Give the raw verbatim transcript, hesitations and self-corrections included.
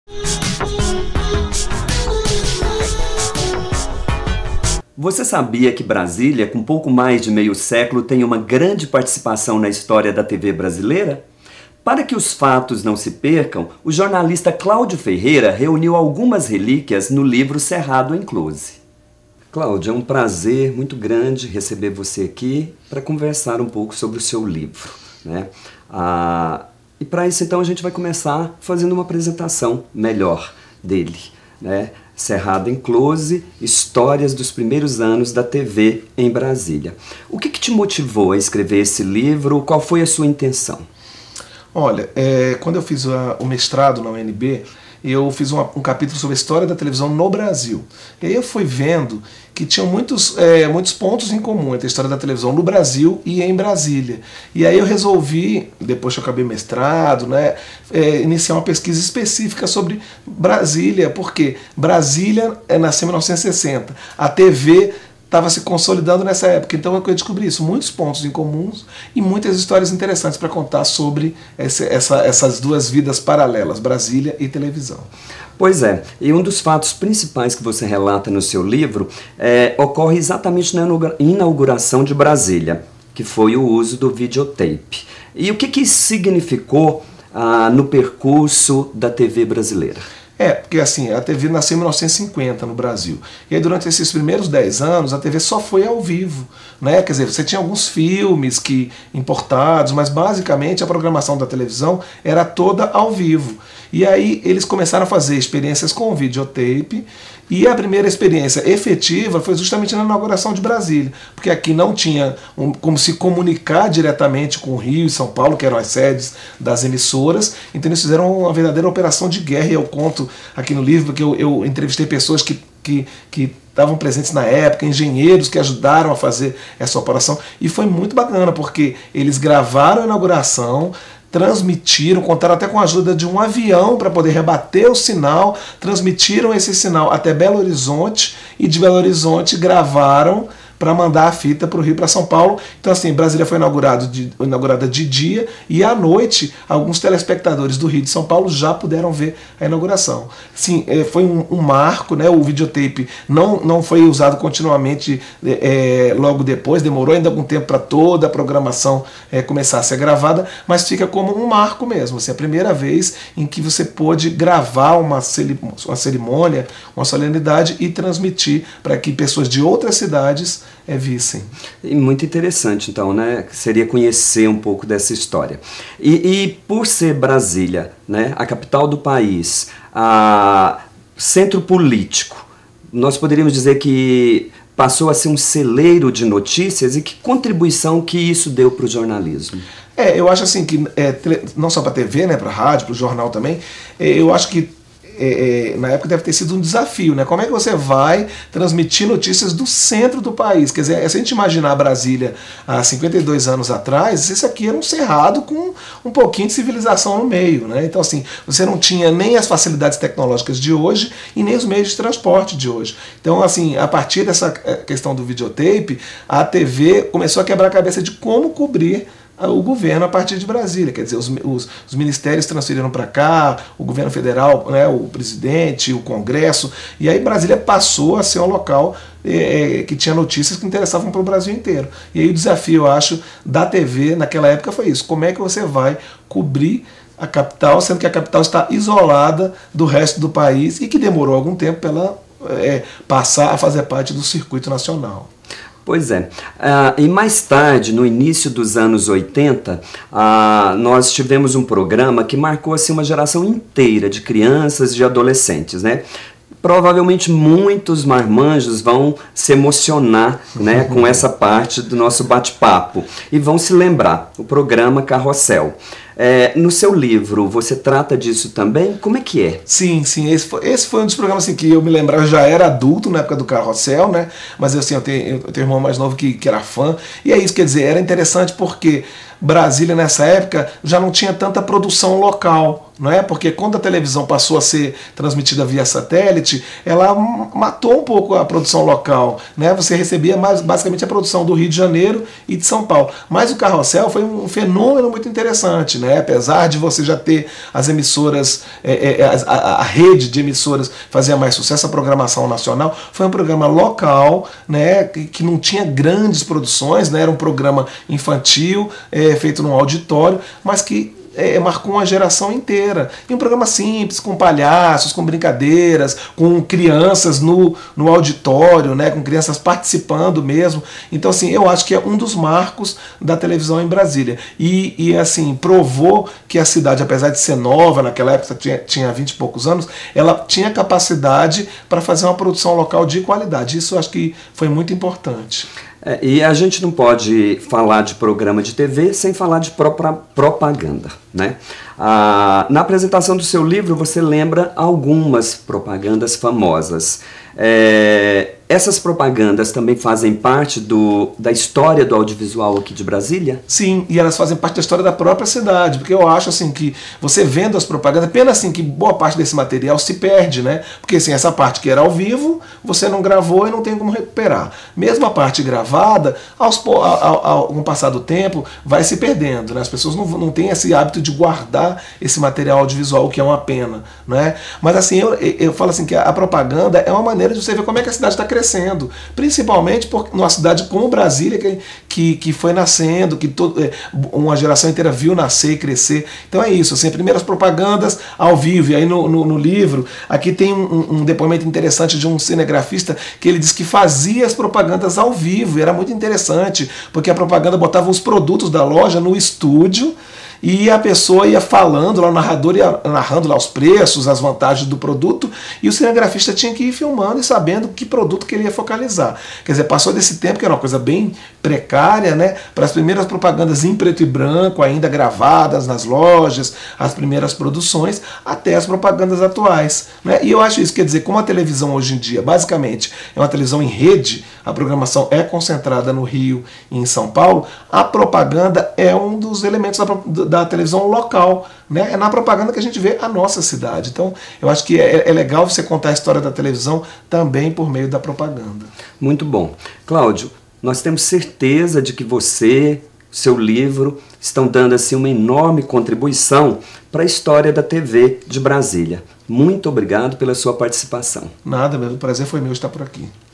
Você sabia que Brasília, com pouco mais de meio século, tem uma grande participação na história da T V brasileira? Para que os fatos não se percam, o jornalista Cláudio Ferreira reuniu algumas relíquias no livro Cerrado em Close. Cláudio, é um prazer muito grande receber você aqui para conversar um pouco sobre o seu livro, né? Ah, e para isso, então, a gente vai começar fazendo uma apresentação melhor dele, né? Cerrado em Close, histórias dos primeiros anos da T V em Brasília. O que, que te motivou a escrever esse livro? Qual foi a sua intenção? Olha, é, quando eu fiz a, o mestrado na U N B, eu fiz uma, um capítulo sobre a história da televisão no Brasil. E aí eu fui vendo que tinham muitos, é, muitos pontos em comum entre a história da televisão no Brasil e em Brasília. E aí eu resolvi, depois que eu acabei o mestrado, né, é, iniciar uma pesquisa específica sobre Brasília, porque Brasília é, nasceu em mil novecentos e sessenta. A T V estava se consolidando nessa época, então eu descobri isso, muitos pontos em comuns e muitas histórias interessantes para contar sobre essa, essa, essas duas vidas paralelas, Brasília e televisão. Pois é, e um dos fatos principais que você relata no seu livro é, ocorre exatamente na inauguração de Brasília, que foi o uso do videotape. E o que, que isso significou ah, no percurso da T V brasileira? É, porque assim, a T V nasceu em mil novecentos e cinquenta no Brasil. E aí durante esses primeiros dez anos, a T V só foi ao vivo, né? Quer dizer, você tinha alguns filmes que importados, mas basicamente a programação da televisão era toda ao vivo. E aí eles começaram a fazer experiências com videotape, e a primeira experiência efetiva foi justamente na inauguração de Brasília, porque aqui não tinha um, como se comunicar diretamente com o Rio e São Paulo, que eram as sedes das emissoras, então eles fizeram uma verdadeira operação de guerra, e eu conto aqui no livro, porque eu, eu entrevistei pessoas que que que estavam presentes na época, engenheiros que ajudaram a fazer essa operação, e foi muito bacana, porque eles gravaram a inauguração, transmitiram, contaram até com a ajuda de um avião para poder rebater o sinal, transmitiram esse sinal até Belo Horizonte, e de Belo Horizonte gravaram para mandar a fita para o Rio, para São Paulo. Então assim, Brasília foi inaugurado de, inaugurada de dia, e à noite alguns telespectadores do Rio e de São Paulo já puderam ver a inauguração. Sim, foi um, um marco, né? O videotape não, não foi usado continuamente é, logo depois, demorou ainda algum tempo para toda a programação é, começar a ser gravada, mas fica como um marco mesmo, assim, a primeira vez em que você pôde gravar uma, uma cerimônia, uma solenidade e transmitir para que pessoas de outras cidades é, vissem. E muito interessante, então, né? Seria conhecer um pouco dessa história. E, e por ser Brasília, né, a capital do país, a centro político, nós poderíamos dizer que passou a ser um celeiro de notícias, e que contribuição que isso deu para o jornalismo? É, eu acho assim que, é, não só para a T V, né, para a rádio, para o jornal também, é, eu acho que É, é, na época deve ter sido um desafio, né? Como é que você vai transmitir notícias do centro do país? Quer dizer, se a gente imaginar Brasília há cinquenta e dois anos atrás, isso aqui era um cerrado com um pouquinho de civilização no meio, né? Então assim, você não tinha nem as facilidades tecnológicas de hoje e nem os meios de transporte de hoje. Então assim, a partir dessa questão do videotape, a T V começou a quebrar a cabeça de como cobrir o governo a partir de Brasília. Quer dizer, os, os, os ministérios transferiram para cá, o governo federal, né, o presidente, o Congresso, e aí Brasília passou a ser um local é, que tinha notícias que interessavam para o Brasil inteiro. E aí o desafio, eu acho, da T V naquela época foi isso: como é que você vai cobrir a capital, sendo que a capital está isolada do resto do país e que demorou algum tempo para ela é, passar a fazer parte do circuito nacional. Pois é. Uh, e mais tarde, no início dos anos oitenta, uh, nós tivemos um programa que marcou assim, uma geração inteira de crianças e de adolescentes, né? Provavelmente muitos marmanjos vão se emocionar, né, com essa parte do nosso bate-papo e vão se lembrar, o programa Carrossel. É, no seu livro, você trata disso também? Como é que é? Sim, sim. Esse foi, esse foi um dos programas assim, que eu me lembrava, eu já era adulto na época do Carrossel, né? Mas assim, eu tenho, eu tenho um irmão mais novo que, que era fã. E é isso, quer dizer, era interessante porque Brasília nessa época já não tinha tanta produção local, não é? Porque quando a televisão passou a ser transmitida via satélite, ela matou um pouco a produção local, né? Você recebia mais, basicamente a produção do Rio de Janeiro e de São Paulo. Mas o Carrossel foi um fenômeno muito interessante, né? Apesar de você já ter as emissoras, é, é, a, a, a rede de emissoras fazia mais sucesso, a programação nacional foi um programa local, né? Que, que não tinha grandes produções, né? Era um programa infantil, é, feito num auditório, mas que É, marcou uma geração inteira. E um programa simples, com palhaços, com brincadeiras, com crianças no, no auditório, né, com crianças participando mesmo. Então, assim, eu acho que é um dos marcos da televisão em Brasília. E, e assim, provou que a cidade, apesar de ser nova, naquela época tinha, tinha vinte e poucos anos, ela tinha capacidade para fazer uma produção local de qualidade. Isso eu acho que foi muito importante. É, e a gente não pode falar de programa de T V sem falar de própria propaganda, né? Ah, na apresentação do seu livro você lembra algumas propagandas famosas. É, essas propagandas também fazem parte do, da história do audiovisual aqui de Brasília? Sim, e elas fazem parte da história da própria cidade, porque eu acho assim que você vendo as propagandas, pena assim que boa parte desse material se perde, né? Porque assim, essa parte que era ao vivo, você não gravou e não tem como recuperar. Mesmo a parte gravada, aos, ao, ao, ao, com o passar do tempo, vai se perdendo, né? As pessoas não, não têm esse hábito de guardar esse material audiovisual, o que é uma pena, né? Mas assim, eu, eu falo assim que a, a propaganda é uma maneira de você ver como é que a cidade está crescendo, principalmente por numa cidade como Brasília, que, que, que foi nascendo, que todo, uma geração inteira viu nascer e crescer. Então é isso, assim, primeiras propagandas ao vivo. E aí no, no, no livro, aqui tem um, um depoimento interessante de um cinegrafista que ele diz que fazia as propagandas ao vivo, e era muito interessante, porque a propaganda botava os produtos da loja no estúdio, e a pessoa ia falando, lá, o narrador ia narrando lá os preços, as vantagens do produto, e o cinegrafista tinha que ir filmando e sabendo que produto que ele ia focalizar. Quer dizer, passou desse tempo, que era uma coisa bem precária, né, para as primeiras propagandas em preto e branco, ainda gravadas nas lojas, as primeiras produções, até as propagandas atuais, né? E eu acho isso, quer dizer, como a televisão hoje em dia, basicamente, é uma televisão em rede, a programação é concentrada no Rio e em São Paulo, a propaganda é um dos elementos da da televisão local, né? É na propaganda que a gente vê a nossa cidade. Então, eu acho que é, é legal você contar a história da televisão também por meio da propaganda. Muito bom. Cláudio, nós temos certeza de que você, seu livro, estão dando assim uma enorme contribuição para a história da T V de Brasília. Muito obrigado pela sua participação. Nada, meu prazer foi meu estar por aqui.